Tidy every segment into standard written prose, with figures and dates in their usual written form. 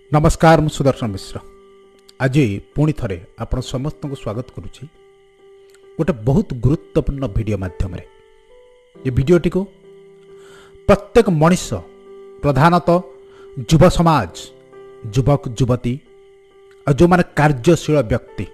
नमस्कार मु सुदर्शन मिश्र आज पुणी थे आपण समस्त को स्वागत करुच्ची गोटे बहुत गुरुत्वपूर्ण वीडियो माध्यम ये वीडियोटी को प्रत्येक मनीष प्रधानतः युव समाज युवक युवती और जो माने कार्यशील व्यक्ति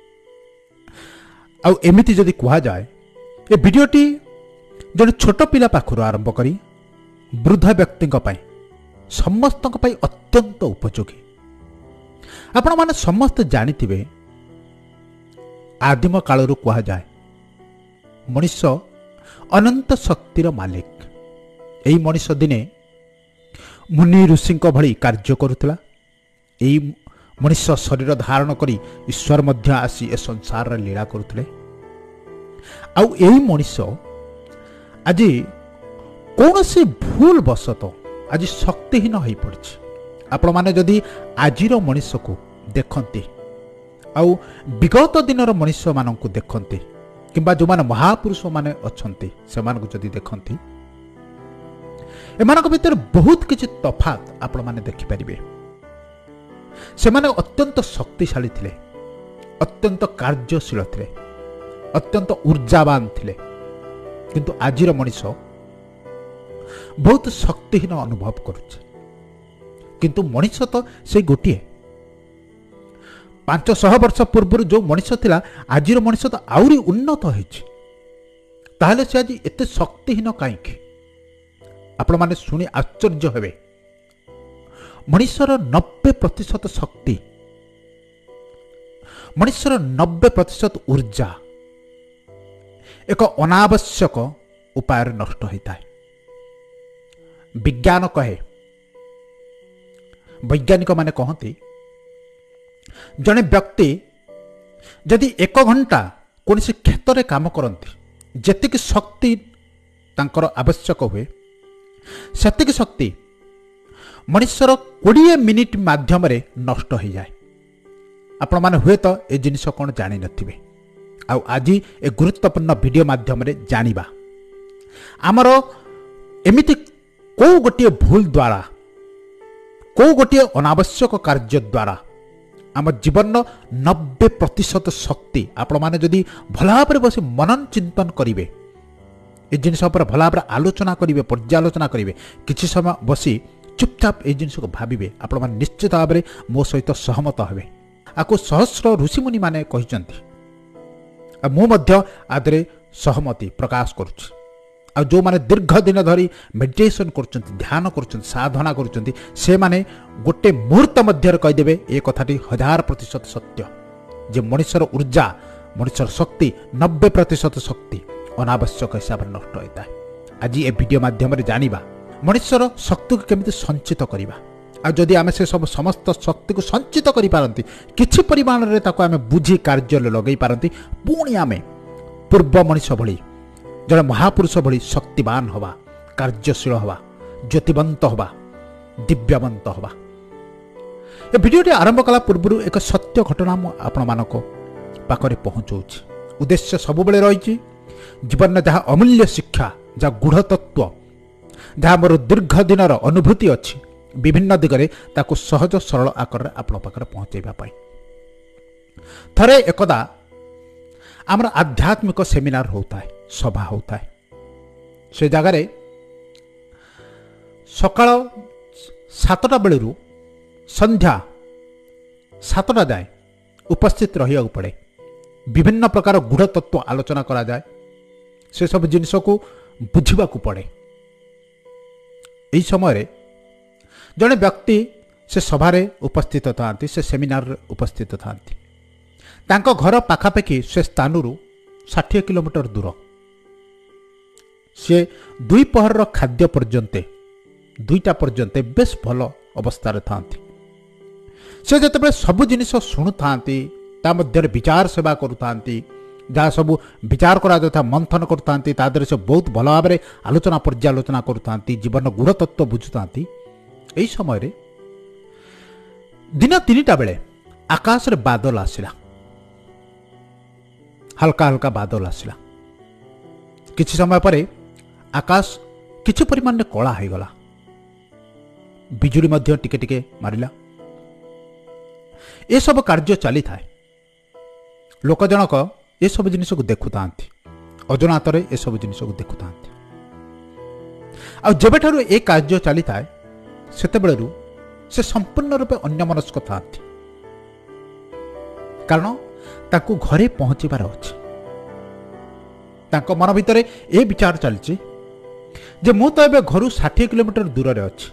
आमती जदि कह जाए ये वीडियोटी जड़े छोट पिला पाखर आरंभ करी वृद्ध व्यक्ति समस्त अत्यंत उपयोगी। आपण माने समस्त जानिथिबे आदिम कालरू कह जाए मनीष अनंत शक्तिर मालिक। एही मनीष दिने मुनि ऋषि भली कार्य करुला। एही मनीष शरीर धारण करी ईश्वर मध्य आसी ए संसार लीला करुले। आउ एही मनीष आज कौन सी भूल बसत आज शक्तिहीन हो पड़ी। आपण माने जदि आजिर मनीष को देखते आउ विगत दिनर मनीष मानक देखते किंबा जो माने महापुरुष माने अछंती से मानक जदि देखते एमानक भीतर बहुत किछि तफात आपण माने देखि परिबे। से माने अत्यंत शक्तिशाली थिले, अत्यंत कार्यशील थिले, अत्यंत ऊर्जावान थिले, किंतु आजिर मनीष बहुत शक्तिहीन अनुभव करुचे। किंतु मनीष तो से गोटे 500 वर्ष पूर्व जो मनीष थिला आजिर मनीष तो आउरी उन्नत होइछि। ताहले से आज एते शक्तिहीन काईकि आपण माने सुनी आश्चर्य हेबे। मनीषर 90% शक्ति, मनीषर 90% ऊर्जा एक अनावश्यक उपाय नष्ट होता है। विज्ञान कहे, वैज्ञानिक माने कहते जड़े व्यक्ति जदि 1 घंटा कौन से क्षेत्र में काम करती जेतिक शक्ति तांकर आवश्यक हुए सेतिक शक्ति मनुष्यर 20 मिनिट माध्यम नष्ट हो जाए। आपण माने हुए तो ए जिनिस कौन जानी नथिबे। आज ए गुरुत्वपूर्ण वीडियो माध्यम जानिबा आमर एमिति को गोटे भूल द्वारा को गोटे अनावश्यक कार्य द्वारा आम जीवन 90% शक्ति आपण माने जदि भल भाव बस मनन चिंतन करेंगे ए जिनिस भल भाव आलोचना करेंगे पर्यालोचना करेंगे किछि समय बसी चुपचाप ए जिनिस को भाविबे आपण माने निश्चित भाव में मो सहित सहमत हेबे। आको सहस्र ऋषिमुनि माने कहिसंती मु मध्य आदरे सहमति प्रकाश करुछि। आ जो माने दीर्घ दिन धरी मेडिटेशन करचंती, ध्यान करचंती, साधना करचंती से माने गोटे मुहूर्त मध्य कहीदेवे ए कथाटी 1000% सत्य जे मनुष्यर ऊर्जा मनुष्यर शक्ति 90% शक्ति अनावश्यक हिसाब से नष्ट होता है। आज ये वीडियो माध्यम जानिबा मनुष्यर शक्ति को केमिति संचित करिबा। आ जदि आमे से सब समस्त शक्ति को संचित करि पारंती किछि परिमाण रे ताको आमे बुझी कार्य लगै पारंती पुणी आमे पूर्व मनुष्य भली जड़े महापुरुष भली शक्तिवान हवा, कार्यशील हवा, ज्योतिवंत हवा, दिव्यवंत हवा। ये वीडियोटी आरंभ कला पूर्व एक सत्य घटना आपण मानक पाखरे पहुंचाऊछि। उद्देश्य सब बेले रही जीवन में जहाँ अमूल्य शिक्षा, जहाँ गूढ़ तत्व, जहाँ मोर दीर्घ दिनर अनुभूति अच्छी विभिन्न दिगरे ताको सहज सरल आकार आपण पाखरे पहुंचाइबा पाई। थरे एकदा आमर आध्यात्मिक सेमिनार होता है, सभा होता है। से जगार सकाळ 7टा बेलू संध्या 7टा जाए उपस्थित रहिया पड़े। विभिन्न प्रकार गूढ़ तत्व आलोचना करा जाए, से सब जिनिस को बुझा पड़े। यही समय जड़े व्यक्ति से सभारे उपस्थित था, से सेमिनार उपस्थित था। तांको घर पाखापाखि से स्थानरू 60 किलोमीटर दूर। से 2 पहर खाद्य पर्यंत 2टा पर्यंत बेस भल अवस्था था। से जिते सबू जिनिस शुणुता मध्य विचार सेवा करुता जहाँ सब विचार करा मंथन करुता से बहुत भल भाव में आलोचना पर्यालोचना करुता जीवन गूढ़ तत्व बुझुता। यही समय दिन 3टा बेले आकाश रे बादल आसला, हल्का हल्का बादल आसला। किछि समय पर आकाश किछि परिमाण कला हो गला। बिजुली मध्य टिके टिके मारिला, एसबू कार्य चली था लोक जनक एसबू जिन देखु था अजनातर एसबू जिन देखु था आबेठार ए कार्य चली था से संपूर्ण रूपे अन्यमनस्क था कारण ताकू घरे पहुंचबार अच्छे मन भितर ए विचार चलती जे मु तो ए घर 60 किलोमीटर दूर रे अच्छी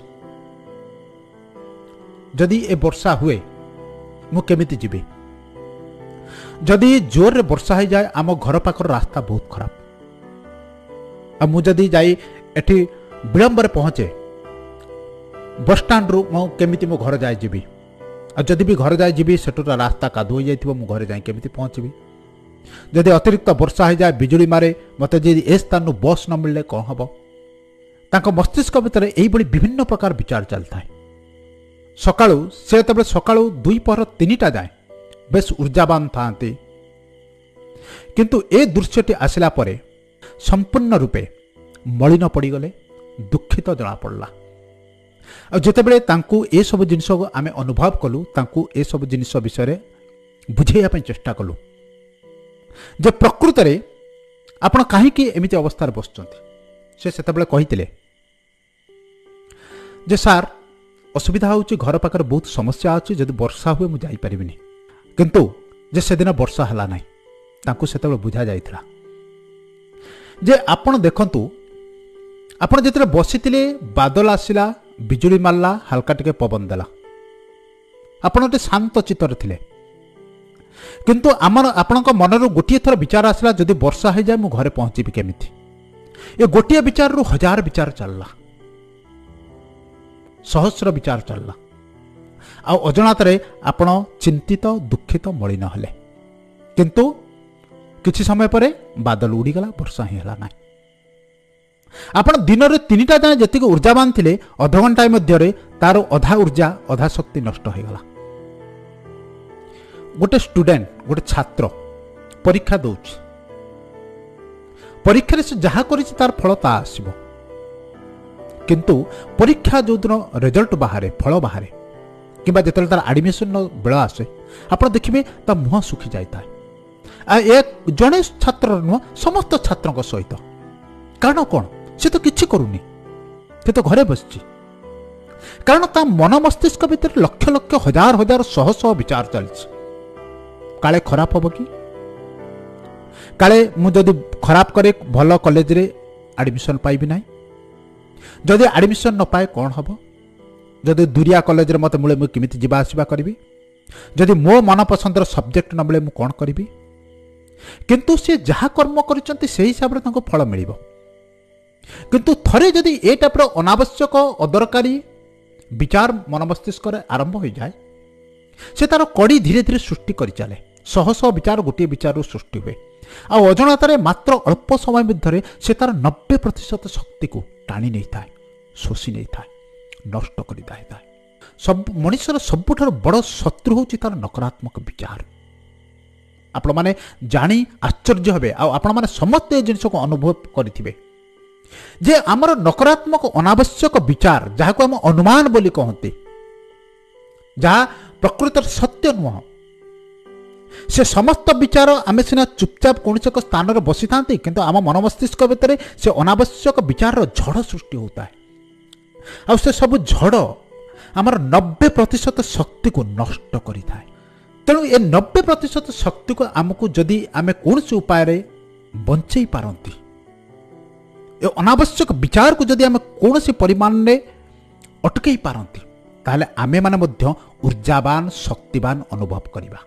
जदि ए वर्षा हुए मु केमिति जीवी जदि जोर रे वर्षा हो जाए आम घर पाखर रास्ता बहुत खराब आ मु जदि जाई एठी विलंब रे पहुंचे बस स्टैंड रु मु केमिति मो घर जाए जीवी आ जदि भी घर जाए जीवी सेटुरा रास्ता कादु हो जाइथिबो मु घर जाए केमिति पहुंचबी जदि अतिरिक्त वर्षा हो जाए बिजुली मारे मते जदि ए स्थान नु बस न मिलले कोन हबो तांको मस्तिष्क भितर एही बड़ी विभिन्न प्रकार विचार चलता है सकाळु से तबे सकाळु 2 पहर 3टा जाए बेस ऊर्जावान थांती किंतु ए दृश्यटी आसिला परे संपूर्ण रूपे मलिन पड़ी गले दुखित जना पड़ला जितेबले तांकु ए सब जिनिस आमे अनुभव कलु तांकु ए सब जिनिस विषय बुझेया पई चेष्टा कलु जे प्रकृत रे आपण काहे कि एमिति अवस्था रे बसचंती से सेतबले कहितिले जे सार असुविधा होची घर पाकर बहुत समस्या अछि जदि वर्षा हुए मु जाई परिबिनी किंतु जे से दिन वर्षा हला नाही तांकु सेतबले बुझा जाइथिला जे आपण देखंतु आपण जेतले बसितिले बादल आसिला बिजुली मारला हल्का टिके पवन देला आपण ते शांत चित्तर थिले किंतु आमर आपणक मनर गोटिए थर विचार आसला जदि वर्षा हो जाए मु घरे पहुंचीबी केमिति ये गोटिए विचार रु हजार विचार चलला सहस्र विचार चलला आ अजनातरे आपण चिंतित दुखित मलिन हले किंतु किछि समय परे बादल उड़ी गला वर्षा ही हला नाही आपण दिन रे 3टा जाए जतिक ऊर्जावान थिले आधा घंटा मध्यरे तार अधा ऊर्जा अधा शक्ति नष्ट हो गला गोटे स्टूडेंट गोटे छात्र परीक्षा दौच परीक्षा से जहाँ करिछि तार फल ता आसीबो किंतु परीक्षा जो दिन रिजल्ट बाहरे फल बाहरे किंबा जेतले तार एडमिशन बेला आसे आपण देखिबे ता मुह सुखी जाइता आ एक जने छात्र नुह समस्त छात्रक सहित कारण कोन से तो किछि करूनी से तो घरे बसछि कारण ता मन मस्तिष्क भीतर लक्ष लक्ष हजार हजार शह शह विचार चलछि काले खराब हम कि काले मुझे खराब करे भल कॉलेज रे एडमिशन पाइबी ना जदि एडमिशन न पाए कौन हम जदि दूरिया कॉलेज रे मत मिले मुझे किमिति जीवा आसिबा करिबी जदि मो मन पसंदर सब्जेक्ट न मिले मु कौन करिबी किंतु से जहाँ कर्म करिसंती से हिसाब रे तांको फल मिलिबो किंतु थरे जदि ए टाइप अनावश्यक अदरकारी विचार मन मस्तिष्क आरंभ हो जाए से तार कड़ी धीरे धीरे सृष्टि कर चले शह शह विचार गोटे विचार सृष्टि हुए आ अजनातारे मात्र अल्प समय मध्य से तार 90% शक्ति को टाणी नहीं था शोषी नहीं था नष्ट कर सब मनुष्यर सबुठार बड़ शत्रु हूँ तार नकारात्मक विचार आपण मैंने जानी आश्चर्य हे आपण मैंने समस्त जिन को अनुभव करेंगे जे आमर नकारात्मक अनावश्यक विचार जहाँ को आम अनुमान बोली कहते जहाँ प्रकृत सत्य नुह से समस्त विचार आम सीना चुपचाप कौन एक स्थान में बसी था किंतु आम मन मस्तिष्क भितर से अनावश्यक विचार झड़ सृष्टि होता है आ सब झड़ आमर 90% शक्ति को नष्ट करि थाए तेणु ए 90% शक्ति को आमको जदि आम कौन से उपाय बंचई पारती ए अनावश्यक विचार को जदि आम कौन से परिमाण में अटकई पारती ताहले आमे माने मध्य ऊर्जावान शक्तिवान अनुभव करिबा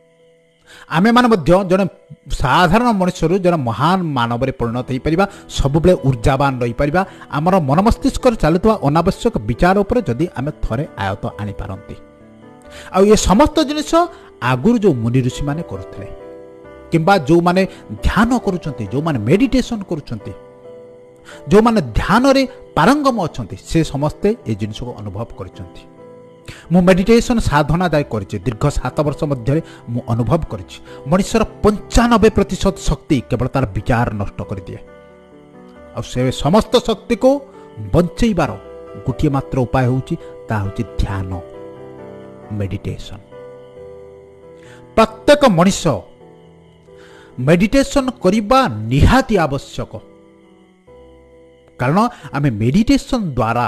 आमे माने मध्य जने साधारण मनुष्य जने महान मानव रे परिणत हो परिबा सब बेले ऊर्जावान रही परिबा आमर मन मस्तिष्क चलुवा अनावश्यक विचार उपर जदि आमे थरे आयत आनी पारंती आ ये समस्त जिनिस आगुर जो मुनि ऋषि माने करुथले किंबा जो माने ध्यान करूछंती जो माने मेडिटेशन करूछंती जो माने ध्यान रे पारंगम अछंती से समस्ते ए जिनिस को अनुभव करिसंती मु मेडिटेशन साधना दाय करिछि दीर्घ 7 वर्ष मध्य मु अनुभव करिछि मनुष्यर 95% शक्ति केवल तार विचार नष्ट कर दिए आ से समस्त शक्ति को बंचैबार गोटे मात्र उपाय होछि ता होछि ध्यान मेडिटेशन प्रत्येक मनीष मेडिटेशन करने निहाती आवश्यक कारण आम मेडिटेशन द्वारा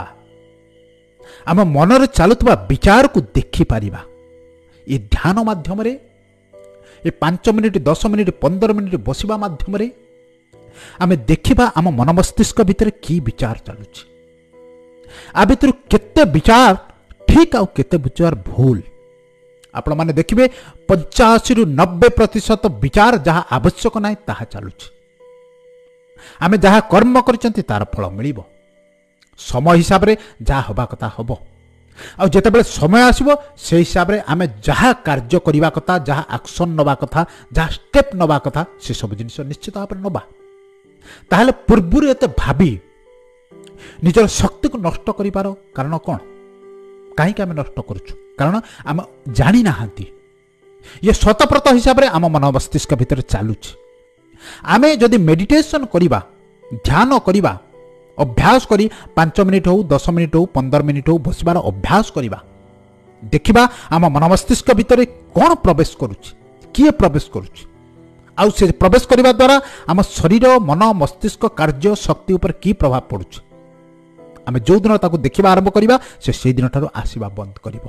आम मनरे चलुवा विचार को देखिपर ये ध्यान माध्यम ये 5 मिनिट 10 मिनिट 15 मिनिट बसवा माध्यम आम देखा आम मन मस्तिष्क भितर की विचार चलुची आ भितर केते विचार ठीक आउ केते विचार भूल आपण माने देखिबे 85 रु 90% विचार जहाँ आवश्यक ना ताहा चलुची आम जहाँ कर्म करचंती तार फल मिलिबो समय हिसाब रे जहाँ हबा कथा हबो आ जेतेबेले समय आसीबो से हिसाब रे आमे जहाँ कार्य करिवा कथा जहाँ एक्शन नबा कथा जहाँ स्टेप नबा कथा से सब जिनिस निश्चित भाव नबा ताहले पूर्वरु एते भाबी निजर शक्ति को नष्ट करिपार कारण कोन कहीं आम नष्ट करुचु कारण आम जानी नाहांती ये शतप्रत हिसाब रे आम मन मस्तिष्क भितर चालुची आमे जदि मेडिटेशन करिबा ध्यान करिबा अभ्यास करी 5 मिनिट हो 10 मिनिट हो 15 मिनिट हो बसबार अभ्यास करिबा देखिबा आम मन मस्तिष्क भितर कौन प्रवेश करुची किए प्रवेश करुची आउ से प्रवेश करिबा द्वारा आम शरीर मन मस्तिष्क कार्य शक्ति उपर की प्रभाव पड़ुची आम जो दिन ताको देखिबा आरंभ करिबा से दिन ठारो आसीबा बंद करिबो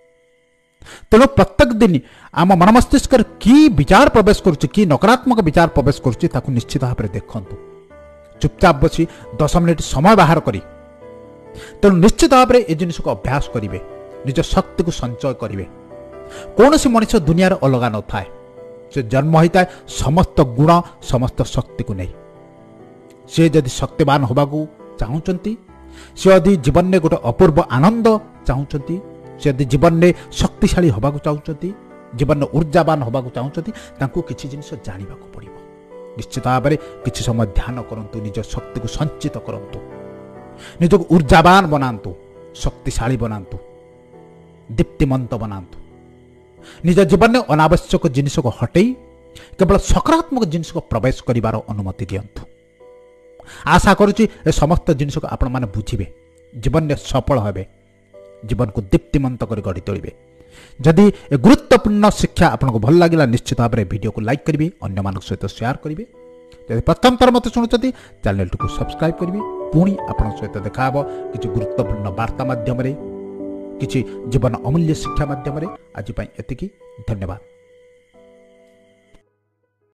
तेणु प्रत्येक दिन आम मन मस्तिष्क की विचार प्रवेश करुची कि नकारात्मक विचार प्रवेश करुची ताको निश्चित भाव में देखंतु चुपचाप बसी 10 मिनिट समय बाहर करी तेणु निश्चित भाव में ये जिनिस को अभ्यास करेंगे निज शक्ति को संचय करेंगे कौन सी मनुष्य दुनिया अलग न थाए से जन्म होता है समस्त गुण समस्त शक्ति को नहीं सी जदि शक्तिवान होगा चाहूँगी सी यदि जीवन में गोटे अपूर्व आनंद चाहूँगी सी यदि जीवन में शक्तिशाली होगा चाहूँगी जीवन में ऊर्जावान होगा चाहूँगी किसी जिनिस जानवा पड़ो निश्चित भाव में किसी समय ध्यान करंतु निज शक्ति को संचित करंतु निजक ऊर्जावान बनातु शक्तिशाली बनातु दीप्तिमंत बनातु निज जीवन में अनावश्यक जिनिस को हटई केवल सकारात्मक जिनिस को प्रवेश करिवार अनुमति दियंतु आशा करुच्ची ए समस्त जिनिस को आपण माने बुझिबे जीवन में सफल हेबे जीवन को दीप्तिमंत कर गढ़ी तोड़े जदि ए गुरुत्वपूर्ण शिक्षा आपको भल लगे निश्चित भाव में वीडियो को लाइक करेंगे अन्य मान सहित शेयर करेंगे जब प्रथम थर मत शुणुंट चैनल को सब्सक्राइब करेंगे पुणी आपण सहित देखा किसी गुरुत्वपूर्ण वार्ता माध्यम किसी जीवन अमूल्य शिक्षा माध्यम आज एतिकी धन्यवाद।